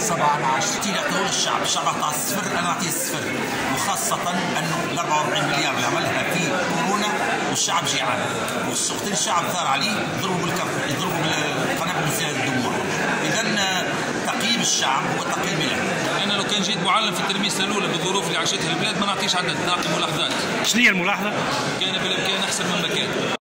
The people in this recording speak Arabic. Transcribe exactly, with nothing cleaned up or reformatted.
سبعة على عشرة. تيجي اعطيه للشعب، الشعب اعطاه الصفر، انا اعطيه الصفر، وخاصة انه ال أربعة وأربعين مليار اللي عملها في كورونا والشعب جيعان، وقتين الشعب ثار عليه يضربوا بالكف، يضربوا بالقنابل بزيادة الدموع. اذا تقييم الشعب هو تقييم له. انا لو كان جيت معلم في الترميسه الاولى بالظروف اللي عاشتها البلاد ما نعطيش عدد، نعطي ملاحظات. شنو هي الملاحظه؟ كان بالامكان احسن مما كان.